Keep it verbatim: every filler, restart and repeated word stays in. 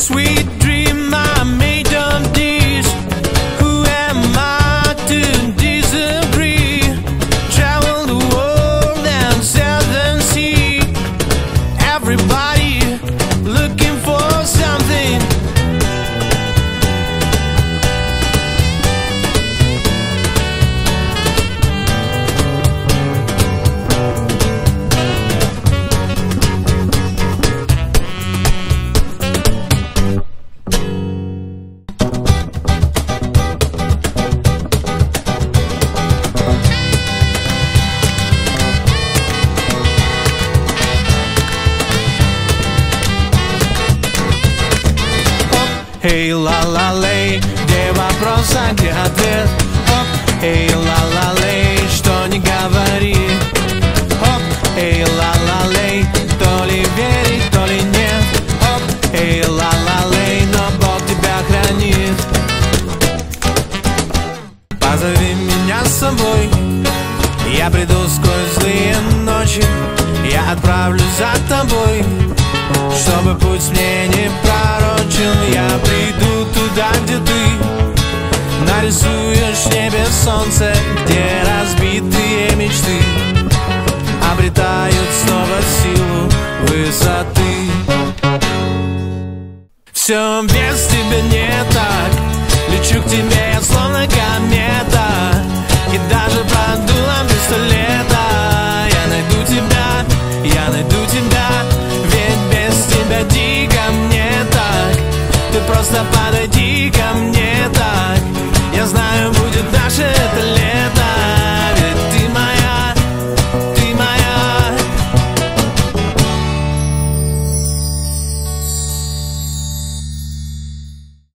sweet dream I made of this. Who am I to disagree? Travel the world and seldom see. Everybody looking for something. Эй, ла-ла-лей, где вопрос, а где ответ? Оп, эй, ла-ла-лей, что не говори. Оп, эй, ла-ла-лей, то ли верить, то ли нет. Оп, эй, ла-ла-лей, но Бог тебя хранит. Позови меня с собой, я приду сквозь злые ночи. Я отправлюсь за тобой, чтобы путь мне не пророчил. Я приду туда, где ты нарисуешь в небе солнце, где разбитые мечты обретают снова силу высоты. Все